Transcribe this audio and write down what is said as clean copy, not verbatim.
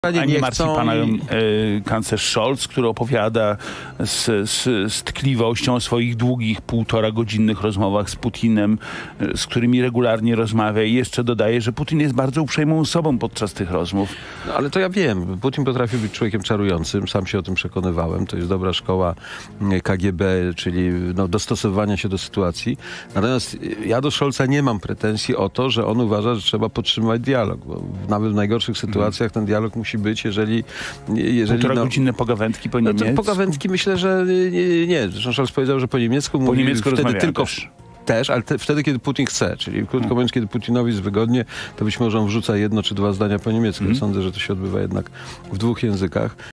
Nie martwi pana kanclerz Scholz, który opowiada z tkliwością o swoich długich 1,5-godzinnych rozmowach z Putinem, z którymi regularnie rozmawia i jeszcze dodaje, że Putin jest bardzo uprzejmą osobą podczas tych rozmów. No, ale to ja wiem. Putin potrafi być człowiekiem czarującym. Sam się o tym przekonywałem. To jest dobra szkoła KGB, czyli dostosowania się do sytuacji. Natomiast ja do Scholza nie mam pretensji o to, że on uważa, że trzeba podtrzymywać dialog. Bo nawet w najgorszych sytuacjach ten dialog musi być, jeżeli 1,5-godzinne pogawędki po niemiecku? Pogawędki myślę, że nie. Zresztą Scholz powiedział, że po niemiecku mówi wtedy tylko... Też, ale wtedy, kiedy Putin chce, czyli krótko mówiąc, kiedy Putinowi jest wygodnie, to być może on wrzuca 1 czy 2 zdania po niemiecku. Sądzę, że to się odbywa jednak w 2 językach.